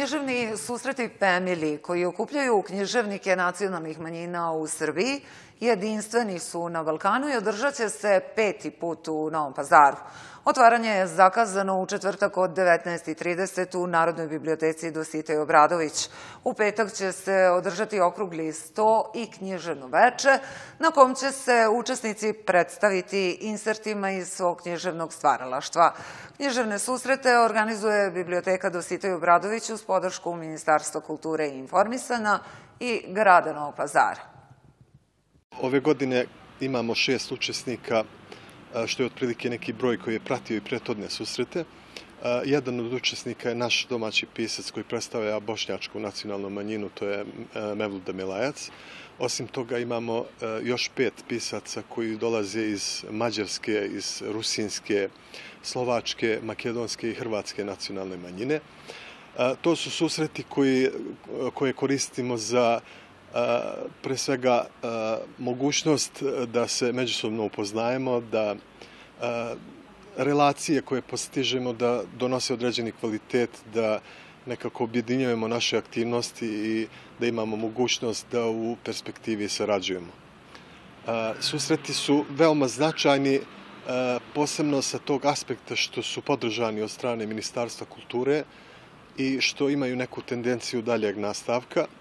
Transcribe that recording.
Književni susreti Family, koji okupljaju književnike nacionalnih manjina u Srbiji, jedinstveni su na Balkanu i održat će se 5. put u Novom Pazaru. Otvaranje je zakazano u četvrtak od 19:30 u Narodnoj biblioteci Dositej Obradović. U petak će se održati okrugli sto i književno veče, na kom će se učesnici predstaviti insertima iz svog književnog stvaralaštva. Književne susrete organizuje Biblioteka Dositej Obradović uz podršku Ministarstva kulture i informisanja i grada Novog Pazara. Ove godine imamo 6 učesnika, što je otprilike neki broj koji je pratio i prethodne susrete. Jedan od učesnika je naš domaći pisac koji predstavlja bošnjačku nacionalnu manjinu, to je Mevlud Demilajac. Osim toga imamo još 5 pisaca koji dolaze iz Mađarske, iz Rusinske, Slovačke, Makedonske i Hrvatske nacionalne manjine. To su susreti koje koristimo za pre svega mogućnost da se međusobno upoznajemo, da relacije koje postižemo da donose određeni kvalitet, da nekako objedinjujemo naše aktivnosti i da imamo mogućnost da u perspektivi sarađujemo. Susreti su veoma značajni, posebno sa tog aspekta što su podržani od strane Ministarstva kulture i što imaju neku tendenciju daljeg nastavka.